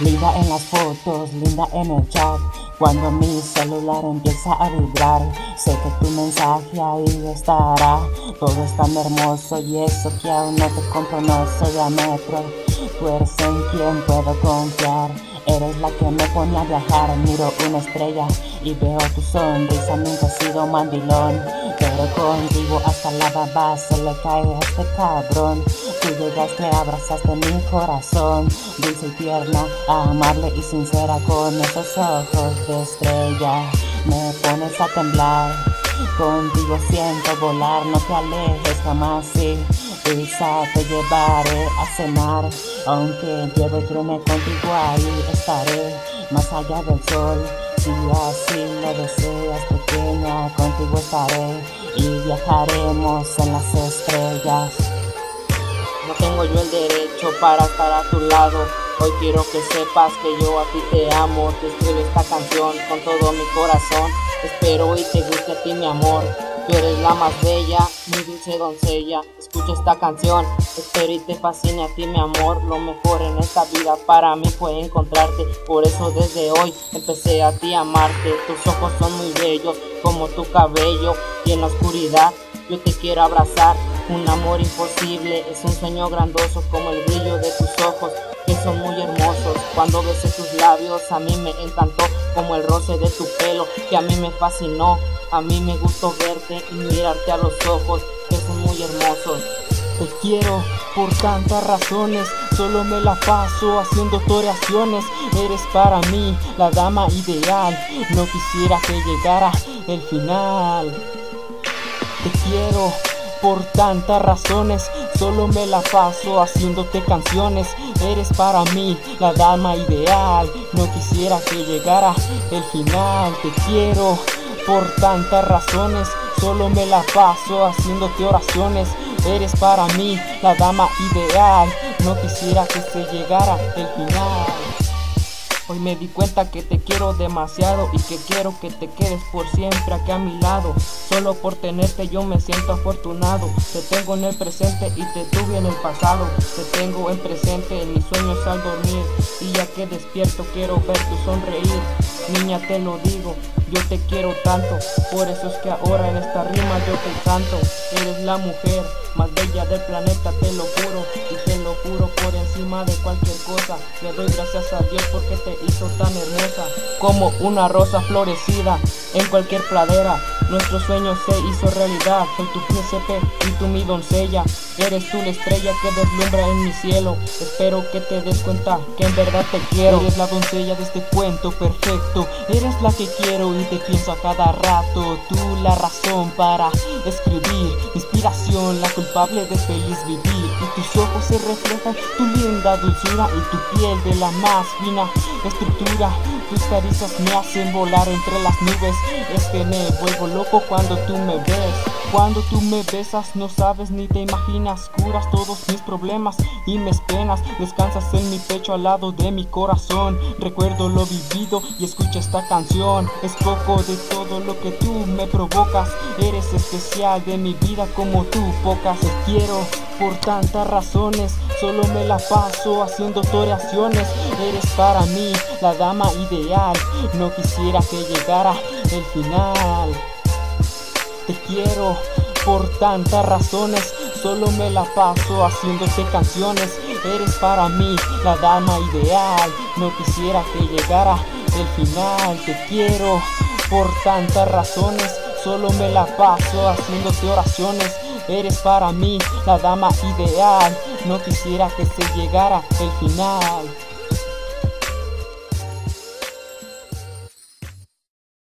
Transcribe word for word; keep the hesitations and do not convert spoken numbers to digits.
Linda en las fotos, linda en el chat. Cuando mi celular empieza a vibrar, sé que tu mensaje ahí estará. Todo es tan hermoso y eso que aún no te compro no soy a metro. Tú eres en quien puedo confiar. Eres la que me pone a viajar. Miro una estrella y veo tu sonrisa. Nunca he sido mandilón, pero contigo hasta la baba se le cae a este cabrón. Tú llegaste, abrazaste mi corazón, dulce y tierna, amable y sincera, con esos ojos de estrella me pones a temblar. Contigo siento volar, no te alejes jamás, sí, quizá te llevaré a cenar. Aunque lleve créeme, contigo ahí estaré, más allá del sol. Si así lo deseas, pequeña, contigo estaré y viajaremos en las estrellas. No tengo yo el derecho para estar a tu lado. Hoy quiero que sepas que yo a ti te amo. Te escribo esta canción con todo mi corazón. Espero y te guste a ti mi amor. Tú eres la más bella, mi dulce doncella. Escucha esta canción, espero y te fascine a ti mi amor. Lo mejor en esta vida para mí fue encontrarte. Por eso desde hoy empecé a ti a amarte. Tus ojos son muy bellos como tu cabello, y en la oscuridad yo te quiero abrazar. Un amor imposible, es un sueño grandioso como el brillo de tus ojos, que son muy hermosos. Cuando besé tus labios a mí me encantó, como el roce de tu pelo que a mí me fascinó. A mí me gustó verte y mirarte a los ojos, que son muy hermosos. Te quiero por tantas razones, solo me la paso haciendo toreaciones. Eres para mí la dama ideal, no quisiera que llegara el final. Te quiero por tantas razones, solo me la paso haciéndote canciones. Eres para mí la dama ideal, no quisiera que llegara el final. Te quiero por tantas razones, solo me la paso haciéndote oraciones. Eres para mí la dama ideal, no quisiera que se llegara el final. Hoy me di cuenta que te quiero demasiado y que quiero que te quedes por siempre aquí a mi lado. Solo por tenerte yo me siento afortunado. Te tengo en el presente y te tuve en el pasado. Te tengo en presente en mis sueños al dormir, y ya que despierto quiero ver tu sonreír. Niña, te lo digo, yo te quiero tanto, por eso es que ahora en esta rima yo te canto. Eres la mujer más bella del planeta, te lo juro, y te lo juro por encima de cualquier cosa. Le doy gracias a Dios porque te hizo tan hermosa, como una rosa florecida en cualquier pradera. Nuestro sueño se hizo realidad, soy tu príncipe y tú mi doncella. Eres tú la estrella que deslumbra en mi cielo. Espero que te des cuenta que en verdad te quiero. Eres la doncella de este cuento perfecto, eres la que quiero y te pienso a cada rato. Tú la razón para escribir, inspiración, la culpable de feliz vivir. Y tus ojos se reflejan tu linda dulzura y tu piel de la más fina estructura. Tus caricias me hacen volar entre las nubes. Es que me vuelvo loco cuando tú me ves. Cuando tú me besas no sabes ni te imaginas. Curas todos mis problemas y mis penas. Descansas en mi pecho al lado de mi corazón. Recuerdo lo vivido y escucha esta canción. Es poco de todo lo que tú me provocas. Eres especial de mi vida como tú pocas. Te quiero por tantas razones, solo me la paso haciendo toreaciones. Eres para mí la dama ideal, no quisiera que llegara el final. Te quiero por tantas razones, solo me la paso haciéndote canciones. Eres para mí la dama ideal, no quisiera que llegara el final. Te quiero por tantas razones, solo me la paso haciéndote oraciones. Eres para mí la dama ideal, no quisiera que se llegara el final.